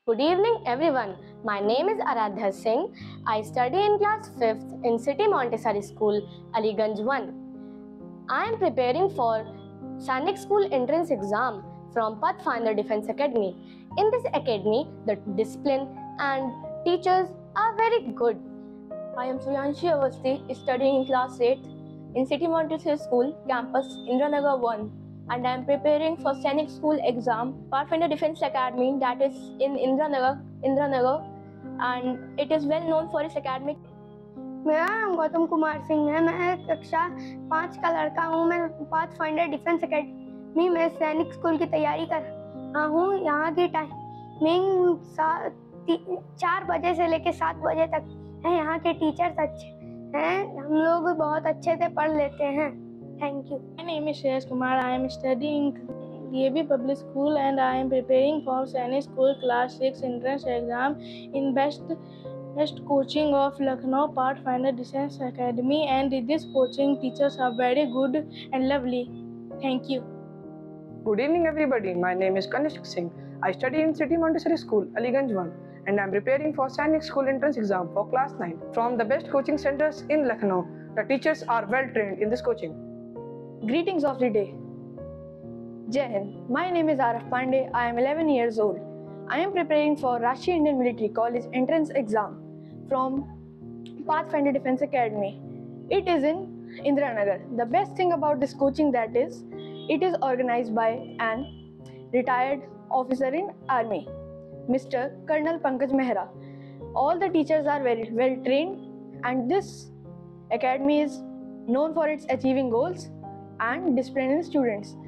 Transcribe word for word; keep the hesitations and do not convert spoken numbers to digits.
Good evening everyone. My name is Aradhya Singh. I study in class fifth in City Montessori School, Aliganj one. I am preparing for Sainik School entrance exam from Pathfinder Defence Academy. In this academy, the discipline and teachers are very good. I am Suryanshi Avasti, studying in class eighth in City Montessori School, campus Indranagar one, and I am preparing for Sainik School exam, Pathfinder Defence Academy, that is in Indranagar, Indranagar, and it is well known for its academic. मेरा नाम गौतम कुमार सिंह है। मैं कक्षा पाँच का लड़का हूँ। मैं पाथफाइंडर डिफेंस एकेडमी में सैनिक स्कूल की तैयारी कर रहा हूँ। यहाँ की टाइमिंग चार बजे से लेकर सात बजे तक है। यहाँ के टीचर्स अच्छे हैं, हम लोग बहुत अच्छे से पढ़ लेते हैं। Thank you. My name is Shreyas Kumar. I am studying D A V Public School and I am preparing for Sainik School Class six entrance exam in best best coaching of Lucknow Pathfinder Defence Academy, and this coaching teachers are very good and lovely. Thank you. Good evening everybody. My name is Kanishk Singh. I study in City Montessori School, Aliganj one, and I am preparing for Sainik School entrance exam for class nine from the best coaching centers in Lucknow. The teachers are well trained in this coaching. Greetings of the day. Jai Hind. My name is Araf Pandey. I am eleven years old. I am preparing for Rashtriya Indian Military College entrance exam from Pathfinder Defence Academy. It is in Indranagar. The best thing about this coaching that is, it is organized by an retired officer in Army, Mister Colonel Pankaj Mehra. All the teachers are very well trained, and this academy is known for its achieving goals and disciplining students.